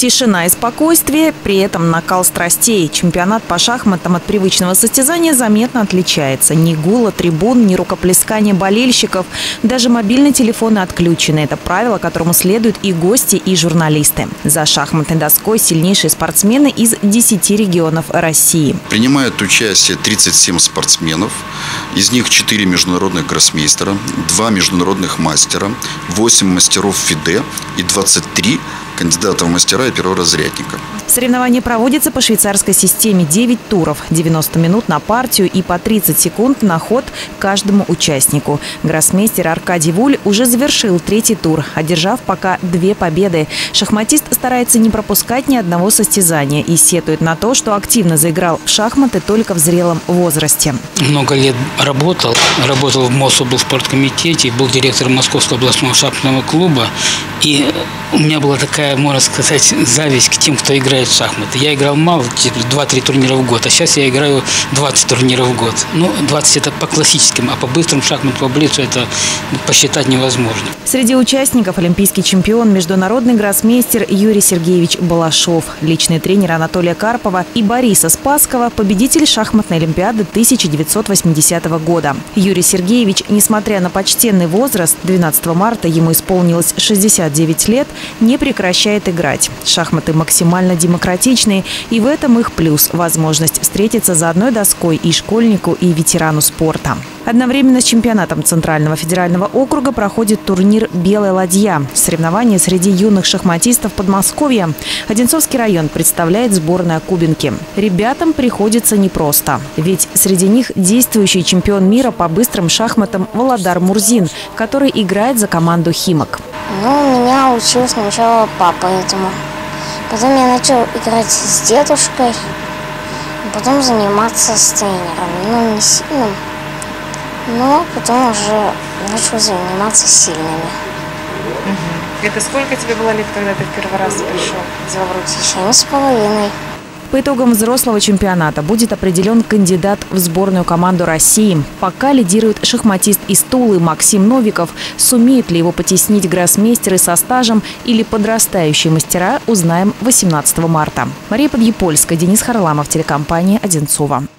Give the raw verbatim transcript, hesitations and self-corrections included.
Тишина и спокойствие, при этом накал страстей. Чемпионат по шахматам от привычного состязания заметно отличается. Ни гула трибун, ни рукоплескания болельщиков. Даже мобильные телефоны отключены. Это правило, которому следуют и гости, и журналисты. За шахматной доской сильнейшие спортсмены из десяти регионов России. Принимают участие тридцать семь спортсменов. Из них четыре международных гроссмейстера, два международных мастера, восемь мастеров ФИДЕ и двадцать три кандидата в мастера и перворазрядника. Соревнования проводятся по швейцарской системе. девять туров, девяносто минут на партию и по тридцать секунд на ход каждому участнику. Гроссмейстер Аркадий Вуль уже завершил третий тур, одержав пока две победы. Шахматист старается не пропускать ни одного состязания и сетует на то, что активно заиграл в шахматы только в зрелом возрасте. Много лет работал. Работал в Мособлспорткомитете, был директором Московского областного шахматного клуба. И у меня была такая, можно сказать, зависть к тем, кто играет в шахматы. Я играл мало, два-три турнира в год, а сейчас я играю двадцать турниров в год. Ну, двадцать это по классическим, а по быстрым шахматам, по блицу это посчитать невозможно. Среди участников олимпийский чемпион, международный гроссмейстер Юрий Сергеевич Балашов, личный тренер Анатолия Карпова и Бориса Спасского, победитель шахматной олимпиады тысяча девятьсот восьмидесятого года. Юрий Сергеевич, несмотря на почтенный возраст, двенадцатого марта ему исполнилось шестьдесят девять лет, не прекращает играть. Шахматы максимально демократичные, и в этом их плюс – возможность встретиться за одной доской и школьнику, и ветерану спорта. Одновременно с чемпионатом Центрального федерального округа проходит турнир «Белая ладья» – соревнования среди юных шахматистов Подмосковья. Одинцовский район представляет сборная Кубинки. Ребятам приходится непросто, ведь среди них действующий чемпион мира по быстрым шахматам Володар Мурзин, который играет за команду «Химок». Ну, меня учил сначала папа этому. Потом я начал играть с дедушкой, потом заниматься с тренером. Ну, не сильным, но потом уже начал заниматься сильными. Это сколько тебе было лет, когда ты в первый раз пришел взял в руки? Семь с половиной. По итогам взрослого чемпионата будет определен кандидат в сборную команду России. Пока лидирует шахматист из Тулы Максим Новиков. Сумеют ли его потеснить гроссмейстеры со стажем или подрастающие мастера, узнаем восемнадцатого марта. Мария Подъепольская, Денис Харламов, телекомпания «Одинцова».